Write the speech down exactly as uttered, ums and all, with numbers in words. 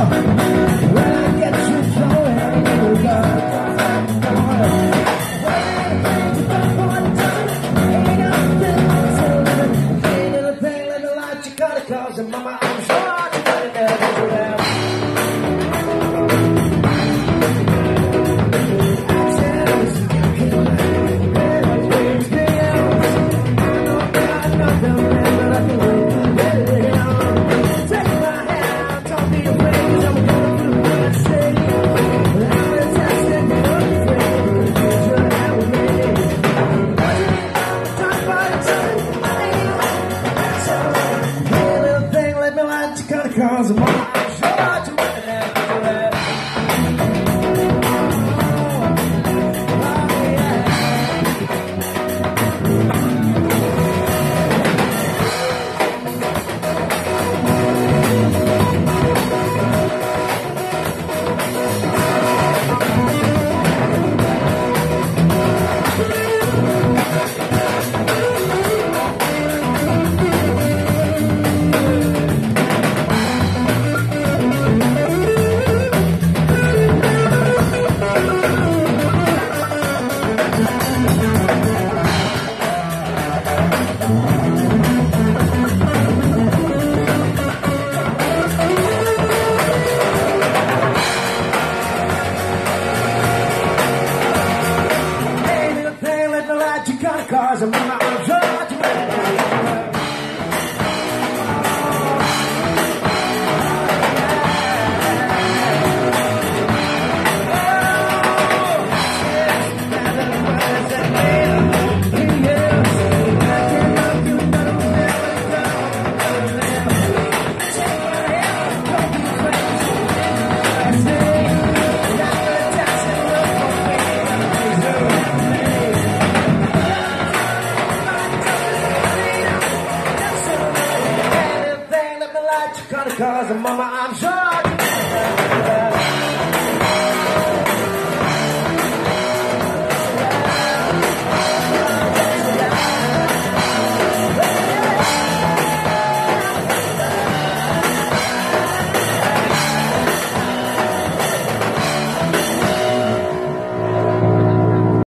Cause mama, I'm sure you better never do that. Cause I'm sure you better never do that. Cause I'm not sure to Cause mama, I'm sure